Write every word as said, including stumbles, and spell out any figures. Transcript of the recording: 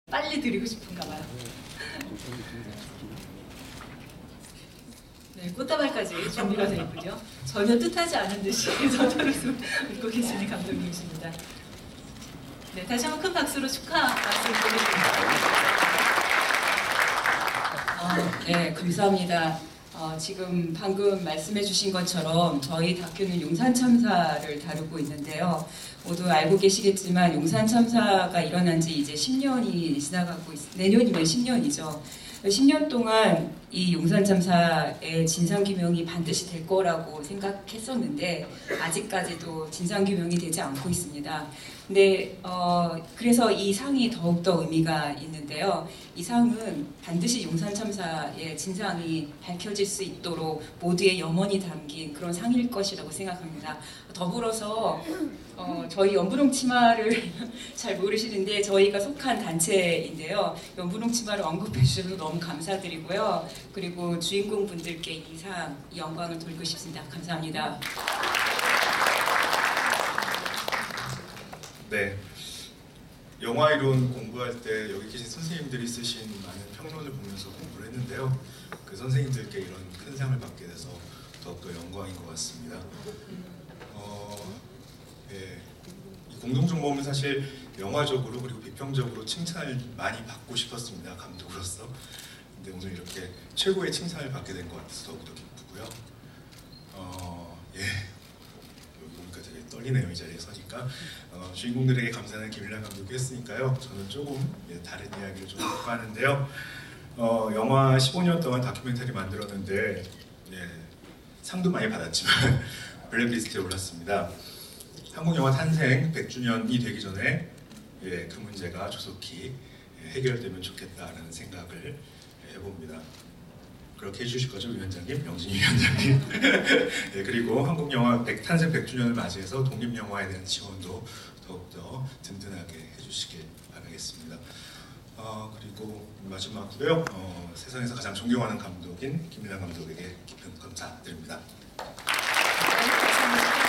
빨리 드리고 싶은가 봐요. 네, 꽃다발까지 준비가 되어 있군요. 전혀 뜻하지 않은 듯이 서툴러서 웃고 계시는 감독님이십니다. 네, 다시 한번 큰 박수로 축하 말씀드리겠습니다. 아, 네, 감사합니다. 어, 지금 방금 말씀해 주신 것처럼 저희 다큐는 용산 참사를 다루고 있는데요. 모두 알고 계시겠지만 용산 참사가 일어난 지 이제 십 년이 지나가고 있, 내년이면 십 년이죠. 십 년 동안 이 용산 참사의 진상규명이 반드시 될 거라고 생각했었는데 아직까지도 진상규명이 되지 않고 있습니다. 근데 어, 그래서 이 상이 더욱더 의미가 있는데요. 이 상은 반드시 용산 참사의 진상이 밝혀질 수 있도록 모두의 염원이 담긴 그런 상일 것이라고 생각합니다. 더불어서 어, 저희 연분홍 치마를 잘 모르시는데 저희가 속한 단체인데요. 연분홍 치마를 언급해 주셔서 너무 감사드리고요. 그리고 주인공 분들께 이 상, 이 영광을 돌리고 싶습니다. 감사합니다. 네, 영화 이론 공부할 때 여기 계신 선생님들이 쓰신 많은 평론을 보면서 공부를 했는데요. 그 선생님들께 이런 큰 상을 받게 돼서 더욱더 영광인 것 같습니다. 어, 예, 이 공동정범은 사실 영화적으로 그리고 비평적으로 칭찬을 많이 받고 싶었습니다. 감독으로서. 근데 오늘 이렇게 최고의 칭찬을 받게 된 것 같아서 더욱더 기쁘고요. 어, 예. 보니까 되게 떨리네요. 이 자리에 서니까. 어, 주인공들에게 감사하는 김일란 감독이 했으니까요. 저는 조금 예, 다른 이야기를 좀 해볼까 하는데요. 어, 영화 십오 년 동안 다큐멘터리 만들었는데 예, 상도 많이 받았지만 블랙리스트에 올랐습니다. 한국 영화 탄생 백 주년이 되기 전에 예, 그 문제가 조속히 예, 해결되면 좋겠다라는 생각을 예, 해봅니다. 그렇게 해주실 거죠, 위원장님? 영진이 위원장님. 네, 그리고 한국 영화 백, 탄생 백 주년을 맞이해서 독립영화에 대한 지원도 더욱더 든든하게 해주시길 바라겠습니다. 어, 그리고 마지막으로요, 어, 세상에서 가장 존경하는 감독인 김일란 감독에게 깊은 감사드립니다. 네, 감사합니다.